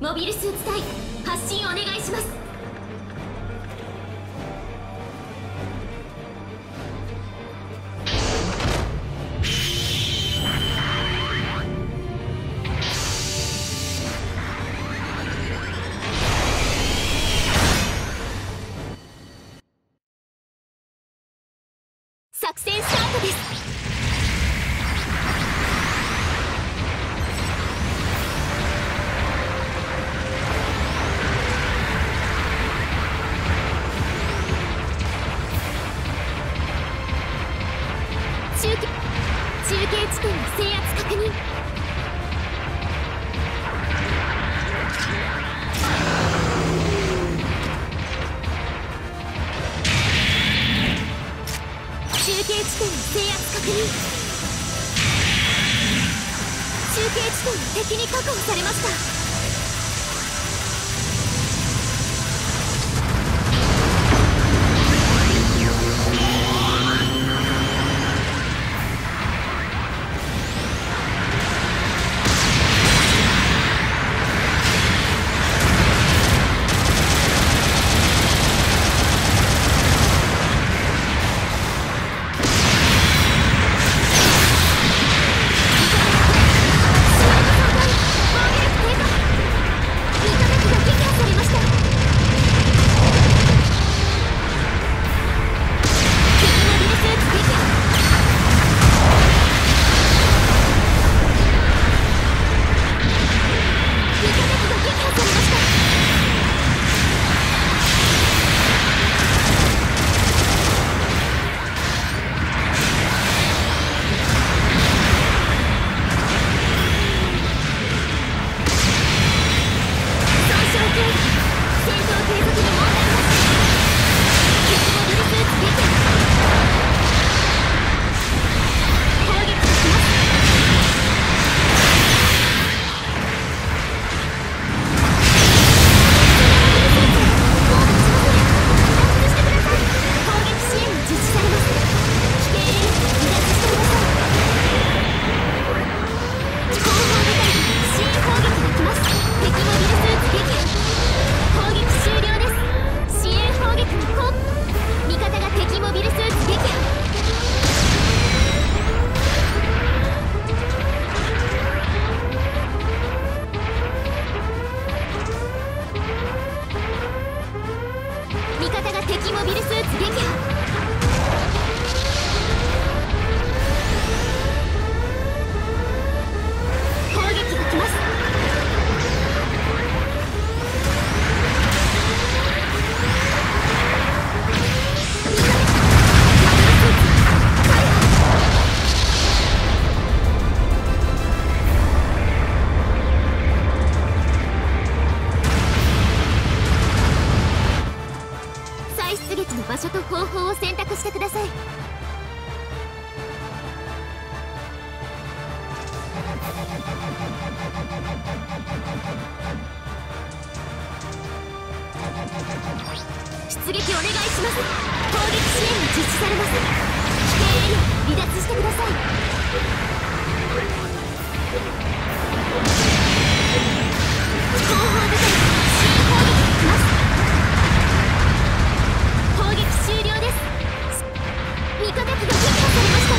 モビルスーツ隊発進お願いします。作戦スタートです。中継地点の制圧確認。中継地点の制圧確認。中継地点の敵に確保されました。敵モビルスーツ撃破。場所と方法を選択してください。出撃お願いします。攻撃支援が実施されます。規定エリア離脱してください。後方部隊支援攻撃が来ます。攻撃終了です。味方機が撃破されました。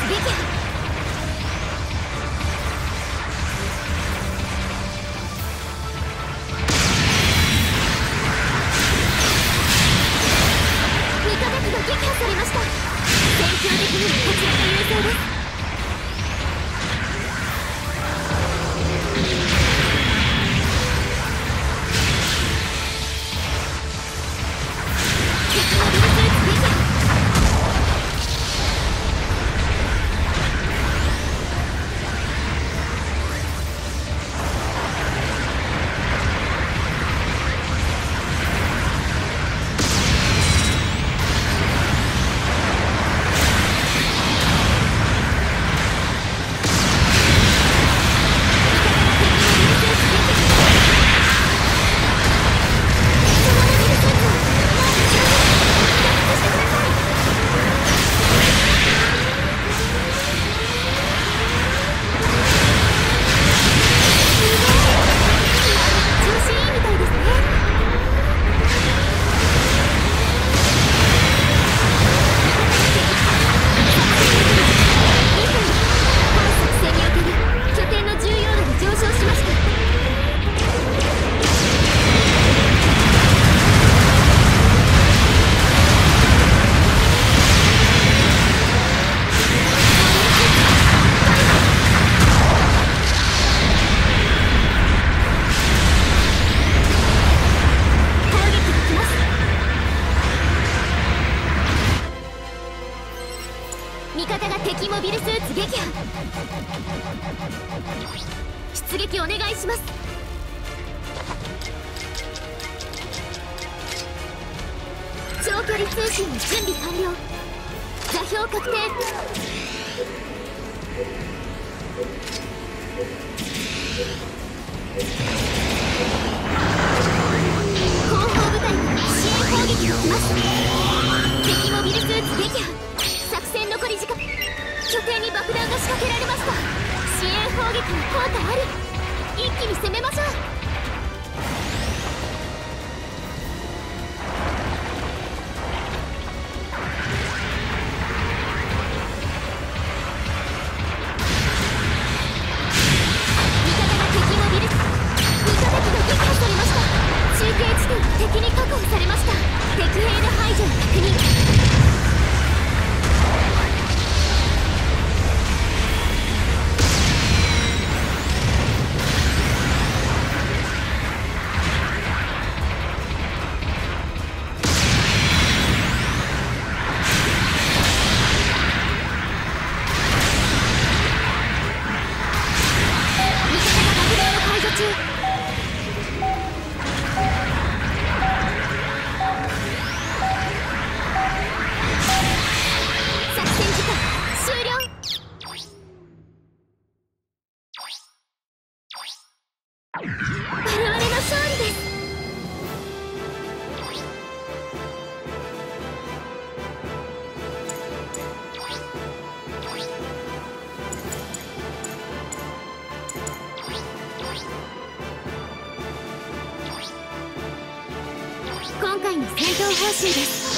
撃破。味方機が撃破されました。戦況的にはこちらが優勢です。味方が敵モビルスーツ撃破。出撃お願いします。長距離通信の準備完了。座標確定。後方部隊に支援攻撃が来ます。敵モビルスーツ撃破。作戦残り時間。拠点に爆弾が仕掛けられました。支援砲撃の効果あり。一気に攻めましょう。味方が敵モビル、味方機が撃破されました。中継地点が敵に確保されました。敵兵の排除を確認。今回の戦闘報酬です。